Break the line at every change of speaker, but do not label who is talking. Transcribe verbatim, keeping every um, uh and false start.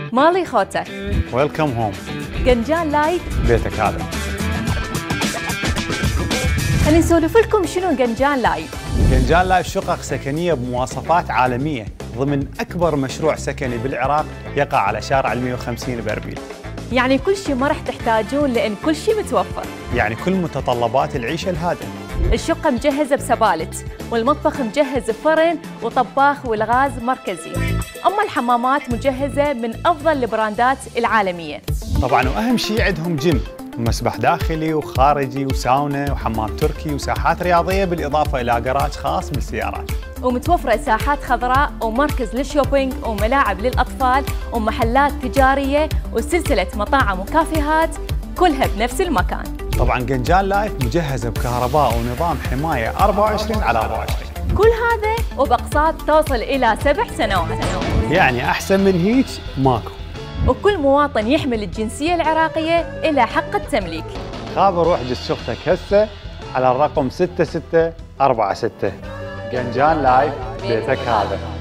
مالي خوتك.
ويلكم هوم.
قنجان لايف
بيتك هذا.
خلينا نسولف لكم شنو قنجان لايف.
قنجان لايف شقق سكنية بمواصفات عالمية ضمن أكبر مشروع سكني بالعراق يقع على شارع المئة وخمسين بأربيل.
يعني كل شيء ما راح تحتاجون لأن كل شيء متوفر.
يعني كل متطلبات العيشة الهادئة.
الشقة مجهزة بسبالت، والمطبخ مجهز بفرن وطباخ والغاز مركزي. أما الحمامات مجهزة من أفضل البراندات العالمية.
طبعاً وأهم شيء عندهم جيم ومسبح داخلي وخارجي وساونا وحمام تركي وساحات رياضية بالإضافة إلى جراج خاص بالسيارات.
ومتوفرة ساحات خضراء ومركز للشوبينج وملاعب للأطفال ومحلات تجارية وسلسلة مطاعم وكافيهات كلها بنفس المكان.
طبعاً قنجان لايف مجهزة بكهرباء ونظام حماية أربعة وعشرين على أربعة وعشرين.
كل هذا وبأقساط توصل إلى سبع سنوات.
يعني أحسن من هيك ماكو.
وكل مواطن يحمل الجنسية العراقية إلى حق التمليك.
خابر روح جس شختك هسه على الرقم ستة ستة أربعة ستة. قنجان لايف بيتك هذا.